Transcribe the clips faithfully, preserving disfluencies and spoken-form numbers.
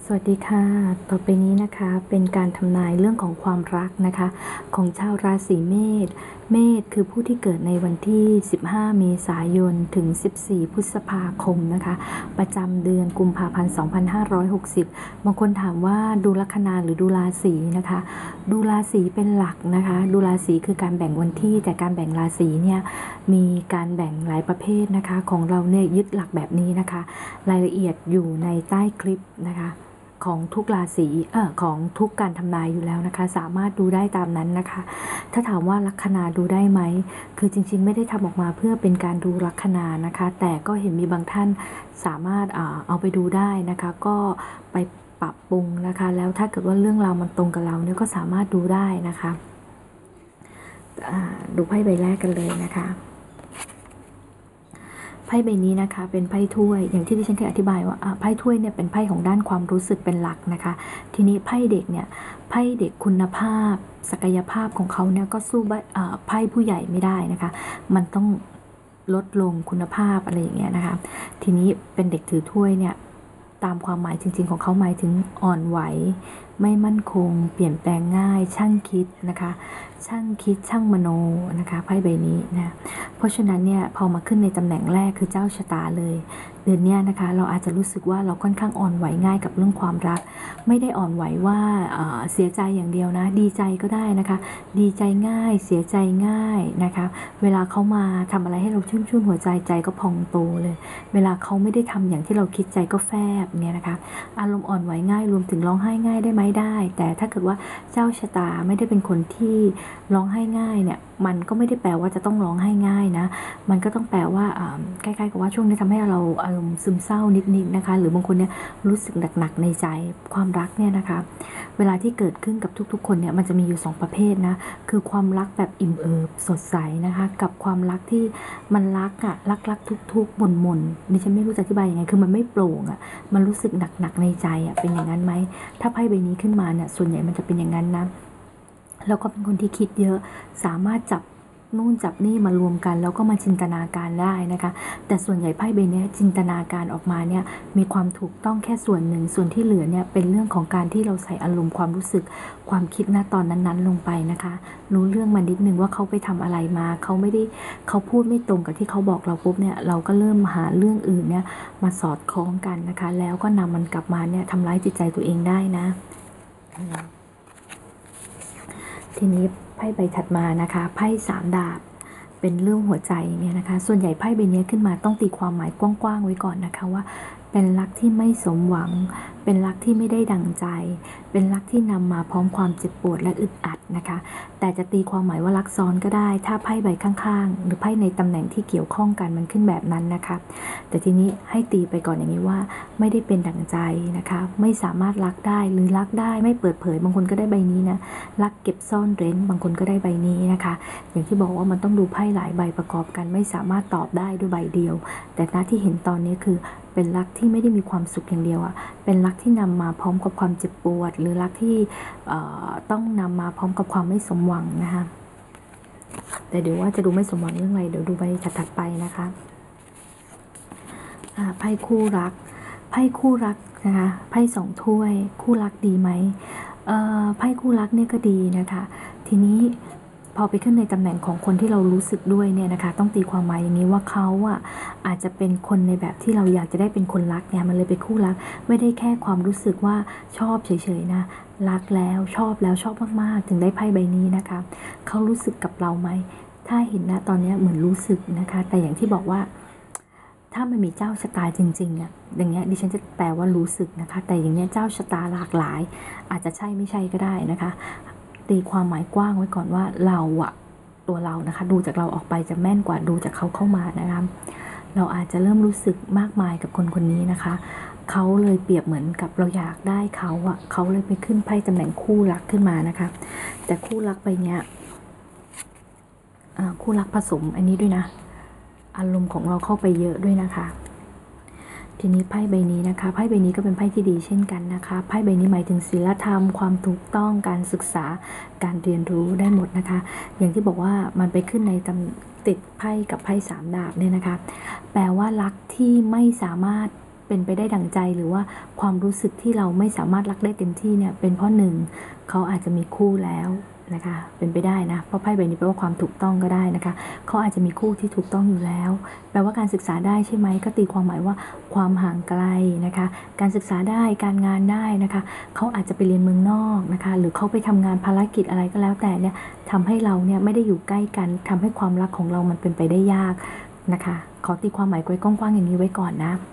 สวัสดีค่ะต่อไปนี้นะคะเป็นการทำนายเรื่องของความรักนะคะของชาวราศีเมษเมษคือผู้ที่เกิดในวันที่สิบห้าเมษายนถึงสิบสี่พฤษภาคมนะคะประจำเดือนกุมภาพันธ์สองพันห้าร้อยหกสิบบางคนถามว่าดูลัคนาหรือดูราศีนะคะดูราศีเป็นหลักนะคะดูราศีคือการแบ่งวันที่แต่การแบ่งราศีเนี่ยมีการแบ่งหลายประเภทนะคะของเราเนี่ยยึดหลักแบบนี้นะคะรายละเอียดอยู่ในใต้คลิปนะคะของทุกราศีเอ่อของทุกการทำนายอยู่แล้วนะคะสามารถดูได้ตามนั้นนะคะถ้าถามว่าลัคนาดูได้ไหมคือจริงๆไม่ได้ทำออกมาเพื่อเป็นการดูลัคนานะคะแต่ก็เห็นมีบางท่านสามารถเอ่อเอาไปดูได้นะคะก็ไปปรับปรุงนะคะแล้วถ้าเกิดว่าเรื่องราวมันตรงกับเราเนี่ยก็สามารถดูได้นะคะอ่าดูไพ่ใบแรกกันเลยนะคะไพ่ใบนี้นะคะเป็นไพ่ถ้วยอย่างที่ดิฉันเคยอธิบายว่าไพ่ถ้วยเนี่ยเป็นไพ่ของด้านความรู้สึกเป็นหลักนะคะทีนี้ไพ่เด็กเนี่ยไพ่เด็กคุณภาพศักยภาพของเขาเนี่ยก็สู้ไพ่ผู้ใหญ่ไม่ได้นะคะมันต้องลดลงคุณภาพอะไรอย่างเงี้ยนะคะทีนี้เป็นเด็กถือถ้วยเนี่ยตามความหมายจริงๆของเขาหมายถึงอ่อนไหวไม่มั่นคงเปลี่ยนแปลงง่ายช่างคิดนะคะช่างคิดช่างมโนนะคะไพ่ใบนี้นะเพราะฉะนั้นเนี่ยพอมาขึ้นในตำแหน่งแรกคือเจ้าชะตาเลยเดือนนี้นะคะเราอาจจะรู้สึกว่าเราค่อนข้างอ่อนไหวง่ายกับเรื่องความรักไม่ได้อ่อนไหวว่าเอ่อเสียใจอย่างเดียวนะดีใจก็ได้นะคะดีใจง่ายเสียใจง่ายนะคะเวลาเขามาทำอะไรให้เราชุ่มชื่นหัวใจใจก็พองโตเลยเวลาเขาไม่ได้ทำอย่างที่เราคิดใจก็แฟบเนี่ยนะคะอารมณ์อ่อนไหวง่ายรวมถึงร้องไห้ง่ายได้ไหมได้แต่ถ้าเกิดว่าเจ้าชะตาไม่ได้เป็นคนที่ร้องไห้ง่ายเนี่ยมันก็ไม่ได้แปลว่าจะต้องร้องไห้ง่ายนะมันก็ต้องแปลว่าใกล้ๆกับว่าช่วงนี้ทำให้เราอารมณ์ซึมเศร้านิดๆนะคะหรือบางคนเนี่ยรู้สึกหนักๆในใจความรักเนี่ยนะคะเวลาที่เกิดขึ้นกับทุกๆคนเนี่ยมันจะมีอยู่สองประเภทนะคือความรักแบบอิ่มเอิบสดใสนะคะกับความรักที่มันรักอะรักๆทุกๆหม่นๆดิฉันไม่รู้จะอธิบายยังไงคือมันไม่โปร่งอะมันรู้สึกหนักๆในใจอะเป็นอย่างนั้นไหมถ้าไพ่ใบนี้ขึ้นมาเนี่ยส่วนใหญ่มันจะเป็นอย่างนั้นนะแล้วก็เป็นคนที่คิดเยอะสามารถจับนู่นจับนี่มารวมกันแล้วก็มาจินตนาการได้นะคะแต่ส่วนใหญ่ไพ่ใบนี้จินตนาการออกมาเนี่ยมีความถูกต้องแค่ส่วนหนึ่งส่วนที่เหลือเนี่ยเป็นเรื่องของการที่เราใส่อารมณ์ความรู้สึกความคิดณตอนนั้นๆลงไปนะคะรู้เรื่องมานิดนึงว่าเขาไปทำอะไรมาเขาไม่ได้เขาพูดไม่ตรงกับที่เขาบอกเราปุ๊บเนี่ยเราก็เริ่มหาเรื่องอื่นเนี่ยมาสอดคล้องกันนะคะแล้วก็นำมันกลับมาเนี่ยทำร้ายจิตใจตัวเองได้นะทีนี้ไพ่ใบถัดมานะคะไพ่สามดาบเป็นเรื่องหัวใจเนี่ยนะคะส่วนใหญ่ไพ่ใบนี้ขึ้นมาต้องตีความหมายกว้างๆไว้ก่อนนะคะว่าเป็นรักที่ไม่สมหวังเป็นรักที่ไม่ได้ดังใจเป็นรักที่นำมาพร้อมความเจ็บปวดและอึดอัดนะคะแต่จะตีความหมายว่ารักซ้อนก็ได้ถ้าไพ่ใบข้างๆหรือไพ่ในตำแหน่งที่เกี่ยวข้องกันมันขึ้นแบบนั้นนะคะแต่ทีนี้ให้ตีไปก่อนอย่างนี้ว่าไม่ได้เป็นดังใจนะคะไม่สามารถรักได้หรือรักได้ไม่เปิดเผยบางคนก็ได้ใบนี้นะรักเก็บซ่อนเร้นบางคนก็ได้ใบนี้นะคะอย่างที่บอกว่ามันต้องดูไพ่หลายใบประกอบกันไม่สามารถตอบได้ด้วยใบเดียวแต่หน้าที่เห็นตอนนี้คือเป็นรักที่ไม่ได้มีความสุขอย่างเดียวอะเป็นรักที่นำมาพร้อมกับความเจ็บปวดหรือรักที่ต้องนำมาพร้อมกับความไม่สมหวังนะคะแต่เดี๋ยวว่าจะดูไม่สมหวังเรื่องอะไรเดี๋ยวดูใบถัดไปนะคะไพ่คู่รักไพ่คู่รักนะคะไพ่สองถ้วยคู่รักดีไหมไพ่คู่รักเนี่ยก็ดีนะคะทีนี้พอไปขึ้นในตำแหน่งของคนที่เรารู้สึกด้วยเนี่ยนะคะต้องตีความหมายอย่างนี้ว่าเขาอ่ะอาจจะเป็นคนในแบบที่เราอยากจะได้เป็นคนรักเนี่ยมันเลยไปคู่รักไม่ได้แค่ความรู้สึกว่าชอบเฉยๆนะรักแล้วชอบแล้วชอบมากๆถึงได้ไพ่ใบนี้นะคะเขารู้สึกกับเราไหมถ้าเห็นนะตอนนี้เหมือนรู้สึกนะคะแต่อย่างที่บอกว่าถ้ามันมีเจ้าชะตาจริงๆอ่ะอย่างเงี้ยดิฉันจะแปลว่ารู้สึกนะคะแต่อย่างเงี้ยเจ้าชะตาหลากหลายอาจจะใช่ไม่ใช่ก็ได้นะคะตีความหมายกว้างไว้ก่อนว่าเราอะตัวเรานะคะดูจากเราออกไปจะแม่นกว่าดูจากเขาเข้ามานะคะเราอาจจะเริ่มรู้สึกมากมายกับคนคนนี้นะคะเขาเลยเปรียบเหมือนกับเราอยากได้เขาอะเขาเลยไปขึ้นไพ่ตำแหน่งคู่รักขึ้นมานะคะแต่คู่รักไปเนี้ยคู่รักผสมอันนี้ด้วยนะอารมณ์ของเราเข้าไปเยอะด้วยนะคะทีนี้ไพ่ใบนี้นะคะไพ่ใบนี้ก็เป็นไพ่ที่ดีเช่นกันนะคะไพ่ใบนี้หมายถึงศีลธรรมความถูกต้องการศึกษาการเรียนรู้ได้หมดนะคะอย่างที่บอกว่ามันไปขึ้นในตำติดไพ่กับไพ่สามดาบเนี่ยนะคะแปลว่ารักที่ไม่สามารถ เเป็นไปได้ดั่งใจหรือว่าความรู้สึกที่เราไม่สามารถรักได้เต็มที่เนี่ยเป็นเพราะหนึ่งเขาอาจจะมีคู่แล้วนะคะเป็นไปได้นะเพราะไพ่ใบนี้แปลว่าความถูกต้องก็ได้นะคะเขาอาจจะมีคู่ที่ถูกต้องอยู่แล้วแปลว่าการศึกษาได้ใช่ไหมก็ตีความหมายว่าความห่างไกลนะคะการศึกษาได้การงานได้นะคะเขาอาจจะไปเรียนเมืองนอกนะคะหรือเขาไปทำงานภารกิจอะไรก็แล้วแต่เนี่ยทำให้เราเนี่ยไม่ได้อยู่ใกล้กันทำให้ความรักของเรามันเป็นไปได้ยากนะคะขอตีความหมายไว้กว้างๆอย่างนี้ไว้ก่อนนะ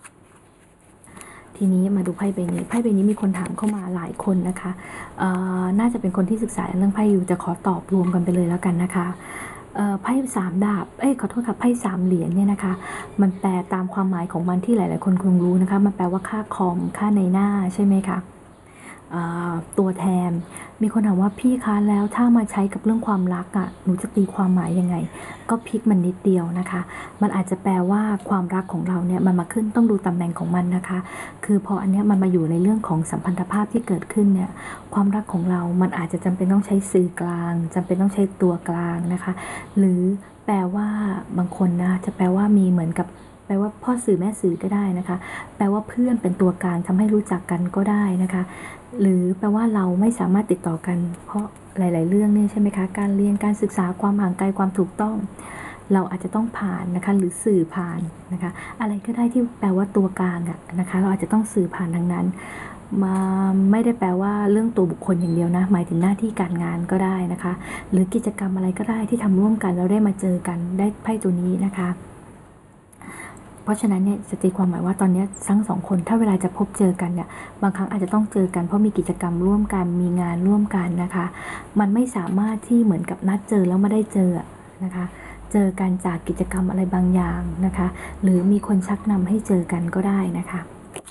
ทีนี้มาดูไพ่ใบนี้ไพ่ใบนี้มีคนถามเข้ามาหลายคนนะคะน่าจะเป็นคนที่ศึกษาเรื่องไพ่อยู่จะขอตอบรวมกันไปเลยแล้วกันนะคะไพ่สามดาบเอ้ยขอโทษค่ะไพ่สามเหรียญเนี่ยนะคะมันแปลตามความหมายของมันที่หลายๆคนคงรู้นะคะมันแปลว่าค่าคอมค่าในหน้าใช่ไหมคะตัวแทนมีคนถามว่าพี่คะแล้วถ้ามาใช้กับเรื่องความรักอ่ะหนูจะตีความหมายยังไงก็พลิกมันนิดเดียวนะคะมันอาจจะแปลว่าความรักของเราเนี่ยมันมาขึ้นต้องดูตำแหน่งของมันนะคะคือพออันเนี้ยมันมาอยู่ในเรื่องของสัมพันธภาพที่เกิดขึ้นเนี่ยความรักของเรามันอาจจะจำเป็นต้องใช้สื่อกลางจำเป็นต้องใช้ตัวกลางนะคะหรือแปลว่าบางคนนะจะแปลว่ามีเหมือนกับแปลว่าพ่อสื่อแม่สื่อก็ได้นะคะแปลว่าเพื่อนเป็นตัวกลางทำให้รู้จักกันก็ได้นะคะหรือแปลว่าเราไม่สามารถติดต่อกันเพราะหลายๆเรื่องเนี่ยใช่ไหมคะการเรียนการศึกษาความห่างไกลความถูกต้องเราอาจจะต้องผ่านนะคะหรือสื่อผ่านนะคะอะไรก็ได้ที่แปลว่าตัวกลางอะนะคะเราอาจจะต้องสื่อผ่านทางนั้นมาไม่ได้แปลว่าเรื่องตัวบุคคลอย่างเดียวนะหมายถึงหน้าที่การงานก็ได้นะคะหรือกิจกรรมอะไรก็ได้ที่ทำร่วมกันแล้วได้มาเจอกันได้ไพ่ตัวนี้นะคะเพราะฉะนั้นเนี่ยจะตีความหมายว่าตอนนี้ทั้งสองคนถ้าเวลาจะพบเจอกันเนี่ยบางครั้งอาจจะต้องเจอกันเพราะมีกิจกรรมร่วมกันมีงานร่วมกันนะคะมันไม่สามารถที่เหมือนกับนัดเจอแล้วไม่ได้เจอนะคะเจอกันจากกิจกรรมอะไรบางอย่างนะคะหรือมีคนชักนำให้เจอกันก็ได้นะคะ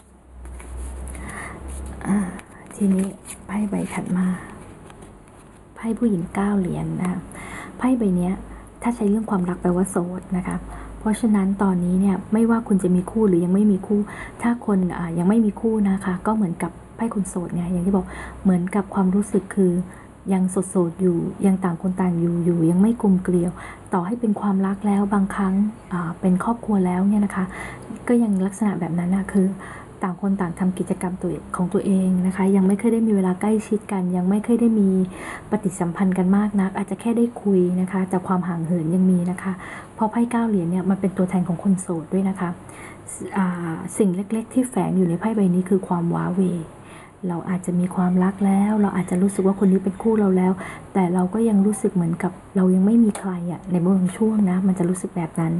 ทีนี้ไพ่ใบถัดมาไพ่ผู้หญิงเก้าเหรียญ นะไพ่ใบนี้ถ้าใช้เรื่องความรักแปลว่าโสดนะคะเพราะฉะนั้นตอนนี้เนี่ยไม่ว่าคุณจะมีคู่หรือยังไม่มีคู่ถ้าคนยังไม่มีคู่นะคะก็เหมือนกับไพ่คนโสดไงอย่างที่บอกเหมือนกับความรู้สึกคือยังโสดๆอยู่ยังต่างคนต่างอยู่อยู่ยังไม่กลมเกลียวต่อให้เป็นความรักแล้วบางครั้งเป็นครอบครัวแล้วเนี่ยนะคะก็ยังลักษณะแบบนั้นนะคือต่างคนต่างทำกิจกรรมตัวของตัวเองนะคะยังไม่เคยได้มีเวลาใกล้ชิดกันยังไม่เคยได้มีปฏิสัมพันธ์กันมากนักอาจจะแค่ได้คุยนะคะแต่ความห่างเหินยังมีนะคะเพราะไพ่เก้าเหรียญเนี่ยมันเป็นตัวแทนของคนโสดด้วยนะคะสิ่งเล็กๆที่แฝงอยู่ในไพ่ใบนี้คือความว้าเหวเราอาจจะมีความรักแล้วเราอาจจะรู้สึกว่าคนนี้เป็นคู่เราแล้วแต่เราก็ยังรู้สึกเหมือนกับเรายังไม่มีใครอ่ะในบางช่วงนะมันจะรู้สึกแบบนั้น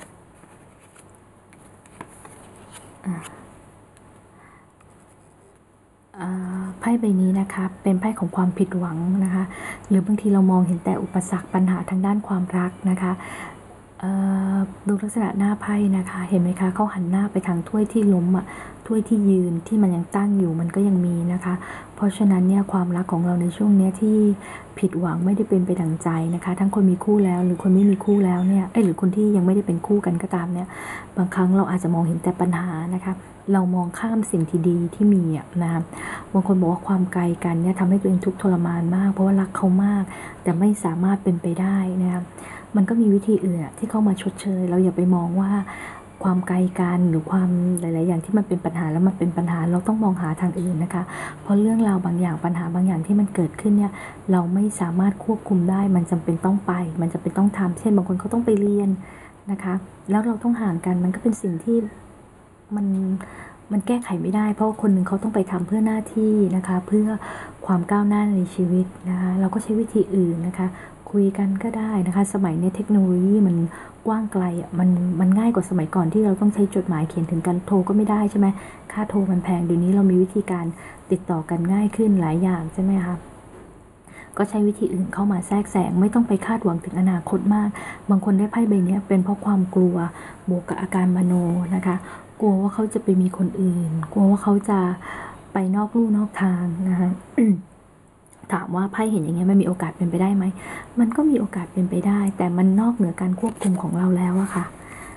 ไพ่ใบนี้นะคะเป็นไพ่ของความผิดหวังนะคะหรือบางทีเรามองเห็นแต่อุปสรรคปัญหาทางด้านความรักนะคะดูลักษณะหน้าไพ่นะคะเห็นไหมคะเขาหันหน้าไปทางถ้วยที่ล้มอ่ะถ้วยที่ยืนที่มันยังตั้งอยู่มันก็ยังมีนะคะเพราะฉะนั้นเนี่ยความรักของเราในช่วงนี้ที่ผิดหวังไม่ได้เป็นไปดังใจนะคะทั้งคนมีคู่แล้วหรือคนไม่มีคู่แล้วเนี่ยเอ้ยหรือคนที่ยังไม่ได้เป็นคู่กันก็ตามเนี่ยบางครั้งเราอาจจะมองเห็นแต่ปัญหานะคะเรามองข้ามสิ่งที่ดีที่มีอ่ะนะบางคนบอกว่าความไกลกันเนี่ยทำให้ตัวเองทุกข์ทรมานมากเพราะว่ารักเขามากแต่ไม่สามารถเป็นไปได้นะคะมันก็มีวิธีอื่นที่เข้ามาชดเชยเราอย่าไปมองว่าความไกลกันหรือความหลายๆอย่างที่มันเป็นปัญหาแล้วมันเป็นปัญหาเราต้องมองหาทางอื่นนะคะเพราะเรื่องราวบางอย่างปัญหาบางอย่างที่มันเกิดขึ้นเนี่ยเราไม่สามารถควบคุมได้มันจำเป็นต้องไปมันจำเป็นต้องทำเช่นบางคนเขาต้องไปเรียนนะคะแล้วเราต้องห่างกันมันก็เป็นสิ่งที่มันมันแก้ไขไม่ได้เพราะคนหนึ่งเขาต้องไปทำเพื่อหน้าที่นะคะเพื่อความก้าวหน้าในชีวิตนะคะเราก็ใช้วิธีอื่นนะคะคุยกันก็ได้นะคะสมัยนี้เทคโนโลยีมันกว้างไกลอ่ะมันมันง่ายกว่าสมัยก่อนที่เราต้องใช้จดหมายเขียนถึงกันโทรก็ไม่ได้ใช่ไหมค่าโทรมันแพงเดี๋ยวนี้เรามีวิธีการติดต่อกันง่ายขึ้นหลายอย่างใช่ไหมคะก็ใช้วิธีอื่นเข้ามาแทรกแซงไม่ต้องไปคาดหวังถึงอนาคตมากบางคนได้ไพ่ใบนี้เป็นเพราะความกลัวบวกกับอาการมโนนะคะกลัวว่าเขาจะไปมีคนอื่นกลัวว่าเขาจะไปนอกลู่นอกทางนะคะถามว่าไพ่เห็นอย่างเงี้ยมันมีโอกาสเป็นไปได้ไหมมันก็มีโอกาสเป็นไปได้แต่มันนอกเหนือการควบคุมของเราแล้วอะค่ะ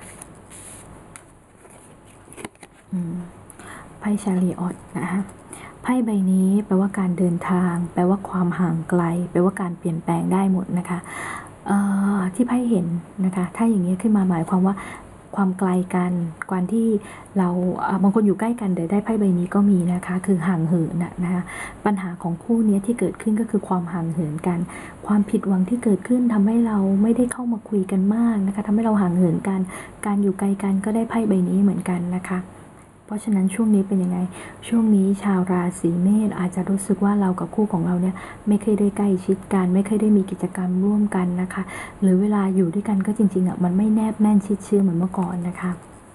ไพ่ชาริออตนะคะไพ่ใบนี้แปลว่าการเดินทางแปลว่าความห่างไกลแปลว่าการเปลี่ยนแปลงได้หมดนะคะที่ไพ่เห็นนะคะถ้าอย่างนี้ขึ้นมาหมายความว่าความไกลกันการที่เราบางคนอยู่ใกล้กันแต่ได้ไพ่ใบนี้ก็มีนะคะคือห่างเหินนะนะคะปัญหาของคู่นี้ที่เกิดขึ้นก็คือความห่างเหินกันความผิดหวังที่เกิดขึ้นทำให้เราไม่ได้เข้ามาคุยกันมากนะคะทำให้เราห่างเหินกันการอยู่ไกลกันก็ได้ไพ่ใบนี้เหมือนกันนะคะเพราะฉะนั้นช่วงนี้เป็นยังไงช่วงนี้ชาวราศีเมษอาจจะรู้สึกว่าเรากับคู่ของเราเนี่ยไม่เคยได้ใกล้ชิดกันไม่เคยได้มีกิจกรรมร่วมกันนะคะหรือเวลาอยู่ด้วยกันก็จริงๆอ่ะมันไม่แนบแน่นชิดเชื้อเหมือนเมื่อก่อนนะคะ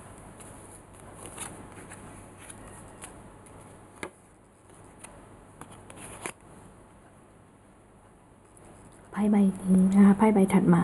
ไพ่ใบนี้นะคะไพ่ใบถัดมา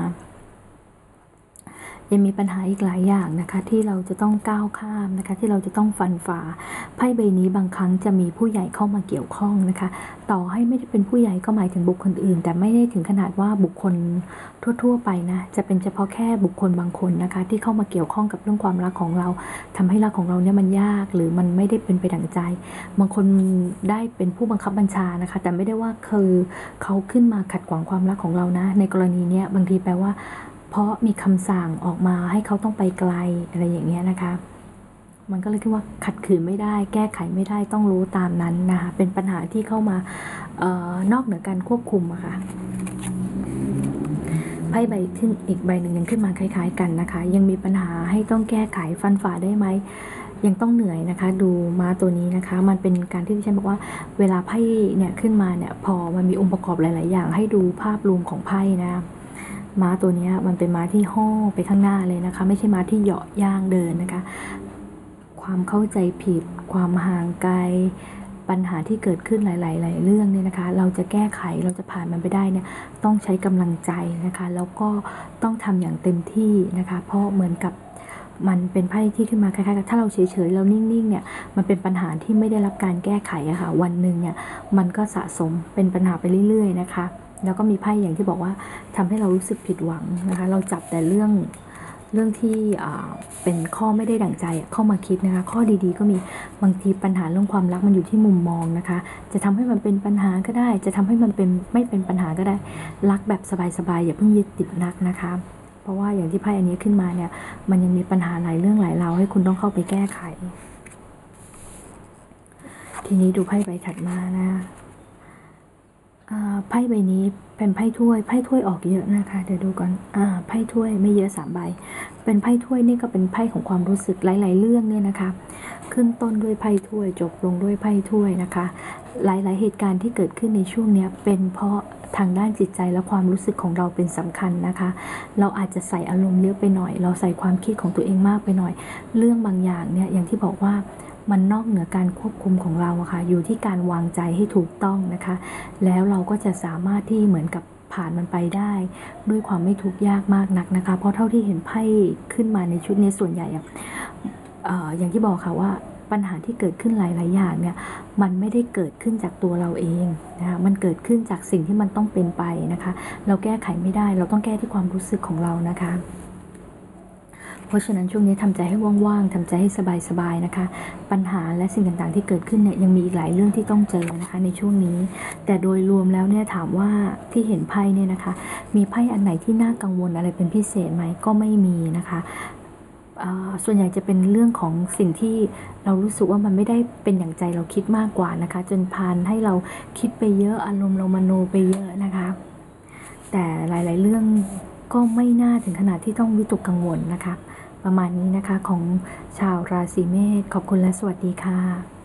ยังมีปัญหาอีกหลายอย่างนะคะที่เราจะต้องก้าวข้ามนะคะที่เราจะต้องฟันฝ่าไพ่ใบนี้บางครั้งจะมีผู้ใหญ่เข้ามาเกี่ยวข้องนะคะต่อให้ไม่ได้เป็นผู้ใหญ่ก็หมายถึงบุคคลอื่นแต่ไม่ได้ถึงขนาดว่าบุคคลทั่วๆไปนะจะเป็นเฉพาะแค่บุคคลบางคนนะคะที่เข้ามาเกี่ยวข้องกับเรื่องความรักของเราทำให้รักของเราเนี่ยมันยากหรือมันไม่ได้เป็นไปดั่งใจบางคนได้เป็นผู้บังคับบัญชานะคะแต่ไม่ได้ว่าคือเขาขึ้นมาขัดขวางความรักของเรานะในกรณีเนี้ยบางทีแปลว่าเพราะมีคำสั่งออกมาให้เขาต้องไปไกลอะไรอย่างเงี้ยนะคะมันก็เลยคิดว่าขัดขืนไม่ได้แก้ไขไม่ได้ต้องรู้ตามนั้นนะคะเป็นปัญหาที่เข้ามาเอ่อนอกเหนือการควบคุมอะค่ะไพ่ใบขึ้นอีกใบหนึ่งยังขึ้นมาคล้ายๆกันนะคะยังมีปัญหาให้ต้องแก้ไขฟันฝ่าได้ไหมยังต้องเหนื่อยนะคะดูม้าตัวนี้นะคะมันเป็นการที่ดิฉันบอกว่าเวลาไพ่เนี่ยขึ้นมาเนี่ยพอมันมีองค์ประกอบหลายๆอย่างให้ดูภาพรวมของไพ่นะม้าตัวนี้มันเป็นม้าที่ห่อไปข้างหน้าเลยนะคะไม่ใช่ม้าที่เหาะย่างเดินนะคะความเข้าใจผิดความห่างไกลปัญหาที่เกิดขึ้นหลายๆเรื่องเนี่ยนะคะเราจะแก้ไขเราจะผ่านมันไปได้เนี่ยต้องใช้กำลังใจนะคะแล้วก็ต้องทำอย่างเต็มที่นะคะเพราะเหมือนกับมันเป็นไพ่ที่ขึ้นมาคล้ายๆกับถ้าเราเฉยๆเรานิ่งๆเนี่ยมันเป็นปัญหาที่ไม่ได้รับการแก้ไขอะค่ะวันหนึ่งเนี่ยมันก็สะสมเป็นปัญหาไปเรื่อยๆนะคะแล้วก็มีไพ่อย่างที่บอกว่าทำให้เรารู้สึกผิดหวังนะคะเราจับแต่เรื่องเรื่องที่เป็นข้อไม่ได้ดั่งใจเข้ามาคิดนะคะข้อดีๆก็มีบางทีปัญหาเรื่องความรักมันอยู่ที่มุมมองนะคะจะทำให้มันเป็นปัญหาก็ได้จะทำให้มันเป็นไม่เป็นปัญหาก็ได้รักแบบสบายๆอย่าเพิ่งยึดติดนักนะคะเพราะว่าอย่างที่ไพ่อันนี้ขึ้นมาเนี่ยมันยังมีปัญหาหลายเรื่องหลายราวให้คุณต้องเข้าไปแก้ไขทีนี้ดูไพ่ใบถัดมานะไพ่ใบนี้เป็นไพ่ถ้วยไพ่ถ้วยออกเยอะนะคะเดี๋ยวดูก่อนอ่าไพ่ถ้วยไม่เยอะสามใบเป็นไพ่ถ้วยนี่ก็เป็นไพ่ของความรู้สึกหลายๆเรื่องเนี่ยนะคะขึ้นต้นด้วยไพ่ถ้วยจบลงด้วยไพ่ถ้วยนะคะหลายๆเหตุการณ์ที่เกิดขึ้นในช่วงนี้เป็นเพราะทางด้านจิตใจและความรู้สึกของเราเป็นสำคัญนะคะเราอาจจะใส่อารมณ์เยอะไปหน่อยเราใส่ความคิดของตัวเองมากไปหน่อยเรื่องบางอย่างเนี่ยอย่างที่บอกว่ามันนอกเหนือการควบคุมของเราอะค่ะอยู่ที่การวางใจให้ถูกต้องนะคะแล้วเราก็จะสามารถที่เหมือนกับผ่านมันไปได้ด้วยความไม่ทุกข์ยากมากนักนะคะเพราะเท่าที่เห็นไพ่ขึ้นมาในชุดนี้ส่วนใหญ่อะเอ่ออย่างที่บอกค่ะว่าปัญหาที่เกิดขึ้นหลายๆอย่างเนี่ยมันไม่ได้เกิดขึ้นจากตัวเราเองนะคะมันเกิดขึ้นจากสิ่งที่มันต้องเป็นไปนะคะเราแก้ไขไม่ได้เราต้องแก้ที่ความรู้สึกของเรานะคะเพราะฉะนั้นช่วงนี้ทำใจให้ว่างๆทำใจให้สบายๆนะคะปัญหาและสิ่งต่างๆที่เกิดขึ้นเนี่ยยังมีอีกหลายเรื่องที่ต้องเจอนะคะในช่วงนี้แต่โดยรวมแล้วเนี่ยถามว่าที่เห็นไพ่เนี่ยนะคะมีไพ่อันไหนที่น่ากังวลอะไรเป็นพิเศษไหมก็ไม่มีนะคะส่วนใหญ่จะเป็นเรื่องของสิ่งที่เรารู้สึกว่ามันไม่ได้เป็นอย่างใจเราคิดมากกว่านะคะจนพานให้เราคิดไปเยอะอารมณ์เรามโนไปเยอะนะคะแต่หลายๆเรื่องก็ไม่น่าถึงขนาดที่ต้องวิตกกังวลนะคะประมาณนี้นะคะของชาวราศีเมษขอบคุณและสวัสดีค่ะ